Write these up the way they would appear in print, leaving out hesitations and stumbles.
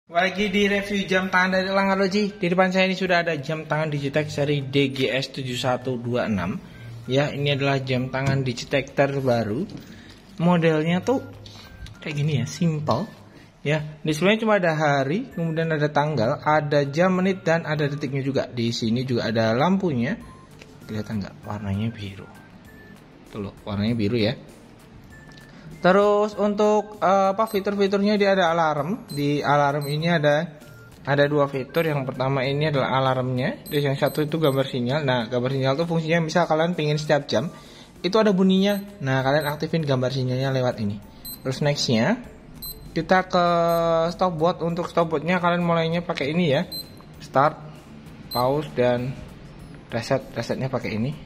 Lagi di review jam tangan dari Elang Arloji. Di depan saya ini sudah ada jam tangan Digitech seri DGS 7126. Ya, ini adalah jam tangan Digitech terbaru. Modelnya tuh kayak gini ya, simple. Ya, di sebelahnya cuma ada hari, kemudian ada tanggal, ada jam, menit, dan ada detiknya juga. Di sini juga ada lampunya. Kelihatan nggak? Warnanya biru. Tuh loh, warnanya biru ya. Terus untuk fitur-fiturnya dia ada alarm. Di alarm ini ada dua fitur. Yang pertama ini adalah alarmnya. Terus yang satu itu gambar sinyal. Nah, gambar sinyal itu fungsinya misal kalian pengen setiap jam itu ada bunyinya. Nah, kalian aktifin gambar sinyalnya lewat ini. Terus nextnya kita ke stopwatch. Untuk stopwatchnya kalian mulainya pakai ini ya. Start, pause, dan reset. Resetnya pakai ini.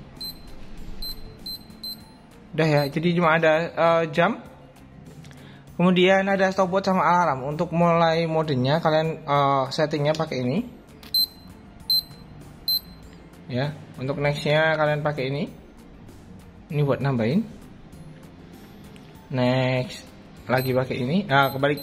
Udah ya, jadi cuma ada jam, kemudian ada stopwatch sama alarm. Untuk mulai modenya kalian settingnya pakai ini ya. Untuk nextnya kalian pakai ini buat nambahin. Next lagi pakai ini, kebalik.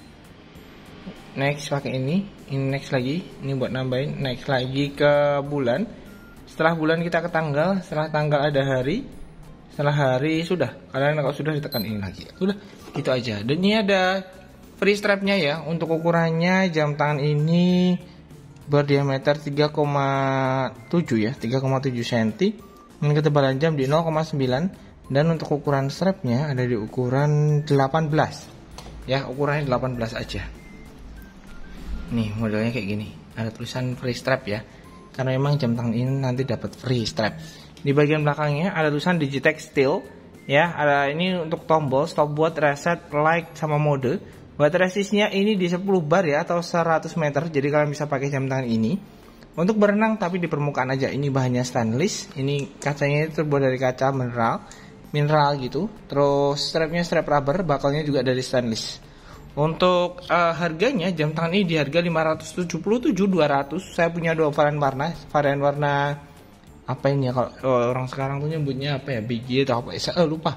Next pakai ini next lagi, ini buat nambahin. Next lagi ke bulan. Setelah bulan kita ke tanggal, setelah tanggal ada hari. Setelah hari sudah, kalian kalau sudah ditekan ini lagi. Udah, gitu aja. Dan ini ada free strapnya ya. Untuk ukurannya jam tangan ini berdiameter 3,7 ya, 3,7 cm. Dengan ketebalan jam di 0,9. Dan untuk ukuran strapnya ada di ukuran 18. Ya, ukurannya 18 aja. Nih, modelnya kayak gini. Ada tulisan free strap ya. Karena memang jam tangan ini nanti dapat free strap. Di bagian belakangnya ada tulisan Digitech Steel ya. Ada ini untuk tombol stopwatch, reset, light, sama mode. Baterai resistnya ini di 10 bar ya, atau 100 meter. Jadi kalian bisa pakai jam tangan ini untuk berenang tapi di permukaan aja. Ini bahannya stainless. Ini kacanya itu terbuat dari kaca mineral gitu. Terus strapnya strap rubber, bakalnya juga dari stainless. Untuk harganya jam tangan ini di harga 577.200. Saya punya dua varian warna apa ini ya, kalau orang sekarang tuh nyebutnya apa ya, biji atau apa, lupa.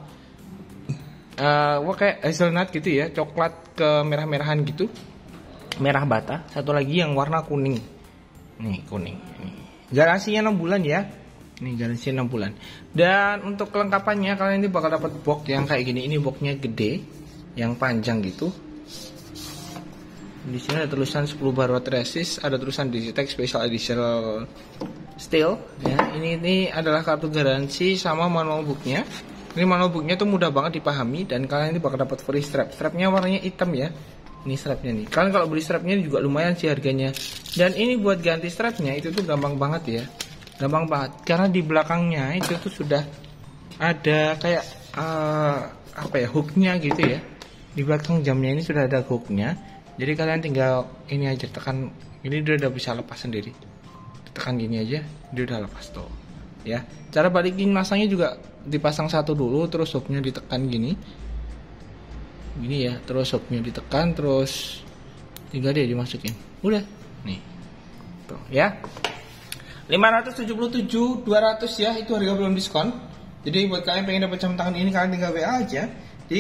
Kayak hazelnut gitu ya, coklat ke merah-merahan gitu, merah bata. Satu lagi yang warna kuning, nih kuning. Garansinya 6 bulan ya, nih garansinya 6 bulan. Dan untuk kelengkapannya kalian ini bakal dapat box yang kayak gini. Ini boxnya gede, yang panjang gitu. Di sini ada tulisan 10 bar watt resist, ada tulisan Digitech Special Edition Steel ya. Ini adalah kartu garansi sama manual booknya. Ini manual booknya tuh mudah banget dipahami, dan kalian ini bakal dapat free strap. Strapnya warnanya hitam ya. Ini strapnya nih. Kalian kalau beli strapnya juga lumayan sih harganya. Dan ini buat ganti strapnya itu tuh gampang banget ya. Gampang banget karena di belakangnya itu tuh sudah ada kayak hooknya gitu ya. Di belakang jamnya ini sudah ada hooknya. Jadi kalian tinggal ini aja tekan, ini dia udah bisa lepas sendiri. Tekan gini aja, dia udah lepas tuh. Ya, cara balikin masangnya juga dipasang satu dulu, terus hooknya ditekan gini ya, terus hooknya ditekan, terus tinggal dia dimasukin. Udah, nih, tuh ya. 577.200 ya, itu harga belum diskon. Jadi buat kalian pengen dapat jam tangan ini, kalian tinggal WA aja di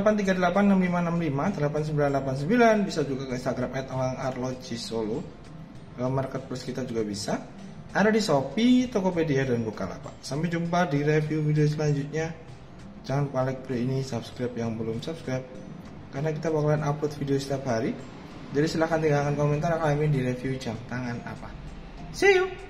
083865658989. Bisa juga ke Instagram @elangarloji_solo. Marketplace kita juga bisa. Ada di Shopee, Tokopedia, dan Bukalapak. Sampai jumpa di review video selanjutnya. Jangan lupa like video ini, subscribe yang belum subscribe, karena kita bakalan upload video setiap hari. Jadi silahkan tinggalkan komentar kalian di review jam tangan apa. See you.